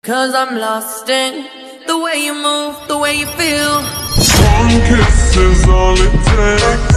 'Cause I'm lost in the way you move, the way you feel. One kiss is all it takes.